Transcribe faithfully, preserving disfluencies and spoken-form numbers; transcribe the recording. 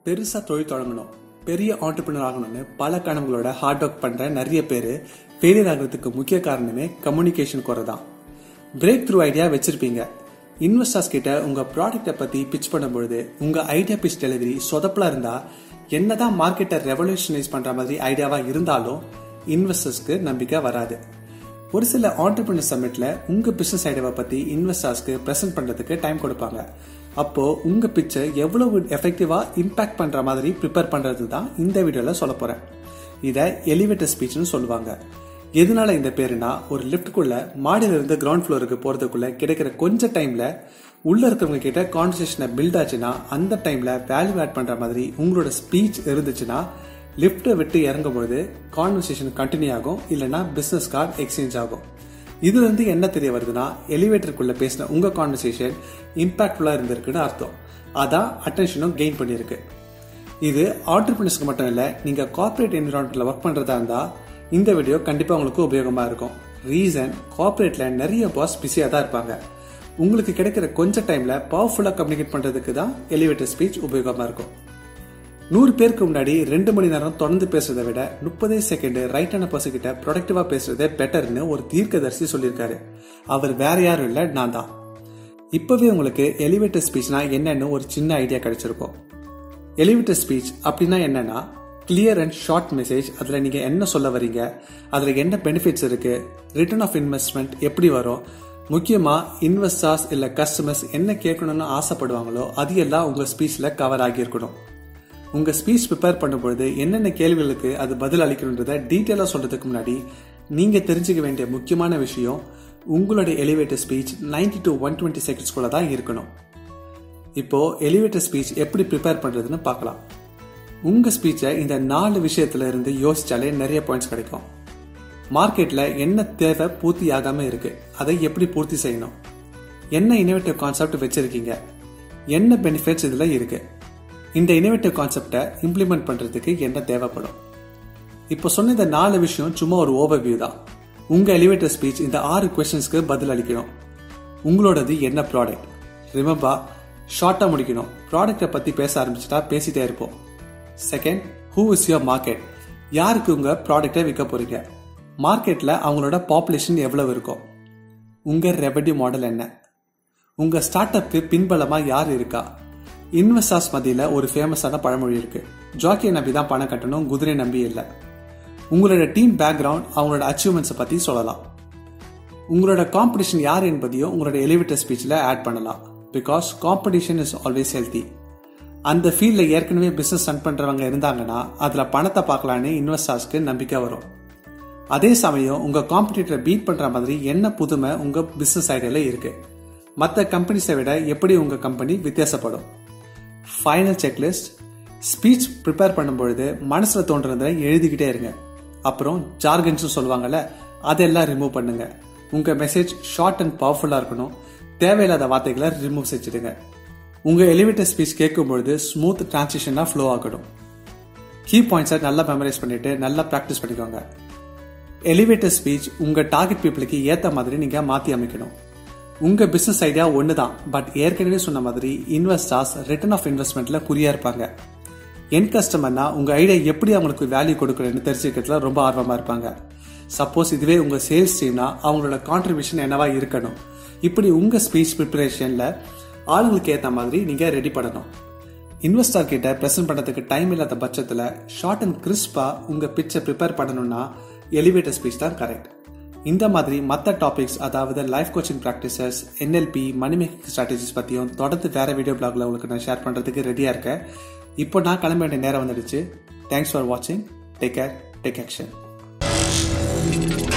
பெருசா தொழில் தொடங்கணும், பெரிய ஆண்டர்பிரினர் ஆகணும்னு பல கனவுகளோட ஹார்ட் ஒர்க் பண்ற நிறைய பேர் ஃபெயிலியர் ஆகிறதுக்கு முக்கிய காரணமே கம்யூனிகேஷன் குறை தான். பிரேக் த்ரூ ஐடியா வச்சிருப்பீங்க, இன்வெஸ்டர்ஸ் கிட்ட உங்க ப்ராடக்டை பத்தி பிச் பண்ணும்பொழுது உங்க ஐடியா பிச் டெலிவரி சொதப்பலா இருந்தா என்னதான் மார்க்கெட்டை ரெவல்யூஷனைஸ் பண்ற மாதிரி ஐடியாவா இருந்தாலும் இன்வெஸ்டர்ஸ்க்கு நம்பிக்கை வராது. ஒரு சில ஆண்டர்பிரினர் சமிட்ல உங்க பிசினஸ் ஐடியாவை பத்தி இன்வெஸ்டர்ஸ்க்கு பிரசன்ட் பண்றதுக்கு டைம் கொடுப்பாங்க. அப்போ உங்க பிச்சை எவ்வளவு எஃபெக்டிவா இம்பாக்ட் பண்ற மாதிரி ப்ரிப்பேர் பண்றது தான் இந்த வீடியோல சொல்ல போறேன். இத எலிவேட்டர் ஸ்பீச்னு சொல்லுவாங்க. எதனால இந்த பேருனா, ஒரு லிப்டுக்குள்ள மாடியில இருந்து கிரவுண்ட் ஃப்ளோருக்கு போறதுக்குள்ள கிடைக்கிற கொஞ்ச டைம்ல உள்ள இருக்கிறவங்க கிட்ட கான்வர்சேஷனை பில்ட் ஆச்சுன்னா அந்த டைம்ல வேல்யூ ஆட் பண்ற மாதிரி உங்களோட ஸ்பீச் இருந்துச்சுன்னா லிப்டை விட்டு இறங்கும் பொழுது கான்வர்சேஷன் கண்டினியூ ஆகும், இல்லைன்னா பிசினஸ் கார்டு எக்ஸ்சேஞ்ச் ஆகும். இதுல இருந்து என்ன தெரிய வருதுன்னா, எலிவேட்டருக்குள்ள பேசின உங்க கான்வர்சேஷன் இம்பாக்ட்ஃபுல்லா இருந்திருக்குன்னு அர்த்தம். அதான் அட்டென்ஷனும் கெயின் பண்ணிருக்கு. இது ஆண்டர்பிரினர்ஸ்க்கு மட்டும் இல்ல, நீங்க கார்பரேட் என்விரான்மெண்ட்ல ஒர்க் பண்றதா இருந்தா இந்த வீடியோ கண்டிப்பா உங்களுக்கு உபயோகமா இருக்கும். ரீசன், கார்பரேட்ல நிறைய பாஸ் பிஸியா தான் இருப்பாங்க. உங்களுக்கு கிடைக்கிற கொஞ்ச டைம்ல பவர்ஃபுல்லா கம்யூனிகேட் பண்றதுக்கு தான் எலிவேட்டர் ஸ்பீச் உபயோகமா இருக்கும். நூறு பேருக்கு முன்னாடி ரெண்டு மணி நேரம் தொடர்ந்து பேசுறதை விட முப்பதே செகண்ட் ரைட்டான பர்சன் கிட்ட ப்ரொடக்டிவா பேசுறதே பெட்டர்னு ஒரு தீர்க்கதரிசி சொல்லியிருக்காரு. அவர் வேற யாரும் இல்ல, நான் தான். இப்பவே உங்களுக்கு எலிவேட்டர் ஸ்பீச்னா என்னன்னு ஒரு சின்ன ஐடியா கிடைச்சிருக்கும். எலிவேட்டர் ஸ்பீச் அப்படின்னா என்னன்னா, கிளியர் அண்ட் ஷார்ட் மெசேஜ். அதுல நீங்க என்ன சொல்ல வரீங்க, அதுல என்ன பெனிஃபிட்ஸ் இருக்கு, ரிட்டர்ன் ஆஃப் இன்வெஸ்ட்மெண்ட் எப்படி வரும், முக்கியமா இன்வெஸ்டர்ஸ் இல்ல கஸ்டமர்ஸ் என்ன கேட்கணும்னு ஆசைப்படுவாங்களோ அது எல்லாம் உங்க ஸ்பீச்ல கவர் ஆகி இருக்கணும். உங்க ஸ்பீச் ப்ரிப்பேர் பண்ணும்போது என்னென்ன கேள்விகளுக்கு அது பதில் அளிக்கணுன்றத டீட்டெயிலா சொல்றதுக்கு முன்னாடி நீங்க தெரிஞ்சுக்க வேண்டிய முக்கியமான விஷயம், உங்களுடைய elevator speech ninety to one twenty செகண்ட்ஸ்குள்ள தான் இருக்கணும். இப்போ எலிவேட்டர் ஸ்பீச் எப்படி ப்ரிப்பேர் பண்றதுன்னு பார்க்கலாம். உங்க ஸ்பீச்சை இந்த நாலு விஷயத்துல இருந்து யோசிச்சாலே நிறைய பாயிண்ட்ஸ் கிடைக்கும். மார்க்கெட்ல என்ன தேவை பூர்த்தி ஆகாம இருக்கு, அதை எப்படி பூர்த்தி செய்யணும், என்ன இனோவேட்டிவ் கான்செப்ட் வச்சிருக்கீங்க, என்ன பெனிஃபிட்ஸ் இதுல இருக்கு, இந்த இனோவேட்டிவ் கான்செப்டை இம்ப்ளிமெண்ட் பண்றதுக்கு என்ன தேவைப்படும். இப்போ சொன்ன இந்த நாலு விஷயம் சும்மா ஒரு ஓவர்வியூ தான். உங்க எலிவேட்டர் ஸ்பீச் இந்த ஆறு கொஸ்டின்ஸ்க்கு பதில் அளிக்கணும். உங்களோடது என்ன ப்ராடக்ட், ரிமெம்பர் ஷார்ட்டா முடிக்கணும். ப்ராடக்டை பத்தி பேச ஆரம்பிச்சுட்டா பேசிட்டே இருப்போம். Second, who is your market, யாருக்கு உங்க ப்ராடக்டை விற்க போறீங்க, மார்க்கெட்ல அவங்களோட பாப்புலேஷன் எவ்வளவு இருக்கும், உங்க ரெவென்யூ மாடல் என்ன, உங்க ஸ்டார்ட் அப்க்கு பின்பலமா யார் இருக்கா. இன்வெஸ்டர்ஸ் மத்தியில ஒரு ஃபேமஸான பழமொழி இருக்கு, ஜாக்கியை நம்பி தான் பணம் கட்டணும், குதிரை நம்பி இல்ல. உங்களோட டீம் பேக்ரவுண்ட், அவங்களோட அச்சீவ்மெண்ட்ஸ் பத்தி சொல்லலாம். உங்களோட காம்படிஷன் யார் என்பதையும் உங்களோட எலிவேட்டர் ஸ்பீச்ல ஆட் பண்ணலாம். Because competition is always healthy. அந்த ஃபீல்ட்ல ஏற்கனவே பிசினஸ் ரன் பண்றவங்க இருந்தாங்கன்னா அதுல பணத்தை பார்க்கலான்னு இன்வெஸ்டர்ஸ்க்கு நம்பிக்கை வரும். அதே சமயம் உங்க காம்படிட்டரை பீட் பண்ற மாதிரி என்ன புதுமை உங்க பிசினஸ் ஐடியால இருக்கு, மற்ற கம்பெனிஸை விட எப்படி உங்க கம்பெனி வித்தியாசப்படும். ஃபைனல் செக்லிஸ்ட், ஸ்பீச் ப்ரிப்பேர் பண்ணும்பொழுது மனசுல தோன்றதை எழுதிக்கிட்டே இருங்க. அப்புறம் ஜார்கன்ஸ் சொல்லுவாங்கல்ல, அதெல்லாம் ரிமூவ் பண்ணுங்க. உங்க மெசேஜ் ஷார்ட் அண்ட் பவர்ஃபுல்லா இருக்கணும். தேவையில்லாத வார்த்தைகளை ரிமூவ் செஞ்சிடுங்க. உங்க எலிவேட்டர் ஸ்பீச் கேட்கும்பொழுது ஸ்மூத் டிரான்சிஷனா ஃப்ளோ ஆகணும். கீ பாயிண்ட்ஸை நல்லா மெமரைஸ் பண்ணிட்டு நல்லா பிராக்டிஸ் பண்ணிக்கோங்க. எலிவேட்டர் ஸ்பீச் உங்க டார்கெட் பீப்புளுக்கு ஏத்த மாதிரி நீங்க மாத்தி அமைக்கணும். உங்க பிசினஸ் ஐடியா ஒண்ணுதான், பட் ஏற்கனவே சொன்ன மாதிரி இன்வெஸ்டர்ஸ் ரிட்டர்ன் ஆஃப் இன்வெஸ்ட்மெண்ட்ல குறியா இருப்பாங்க. என் கஸ்டமர்னா உங்க ஐடியா எப்படி அவங்களுக்கு வேல்யூ கொடுக்கணும்னு தெரிஞ்சுக்கிறதுல ரொம்ப ஆர்வமா இருப்பாங்க. சப்போஸ் இதுவே உங்க சேல்ஸ் டீம்னா அவங்களோட கான்ட்ரிபியூஷன் என்னவா இருக்கணும். இப்படி உங்க ஸ்பீச் ப்ரிப்பரேஷன்ல ஆளுங்களுக்கு ஏத்த மாதிரி நீங்க ரெடி பண்ணணும். இன்வெஸ்டர் கிட்ட பிரசன்ட் பண்றதுக்கு டைம் இல்லாத பட்சத்துல ஷார்ட் அண்ட் கிறிஸ்பா உங்க பிச்சை ப்ரிப்பேர் பண்ணணும்னா எலிவேட்டர் ஸ்பீச் தான் கரெக்ட். இந்த மாதிரி மற்ற டாபிக்ஸ், அதாவது life coaching practices, NLP, money making strategies பத்தியும் தொடர்ந்து வேற வீடியோ பிளாக்ல உங்களுக்கு நான் ஷேர் பண்றதுக்கு ரெடியா இருக்கேன். இப்போ நான் கிளம்ப வேண்டிய நேரம் வந்துடுச்சு. தேங்க்ஸ் ஃபார் வாட்சிங். Take care, take action.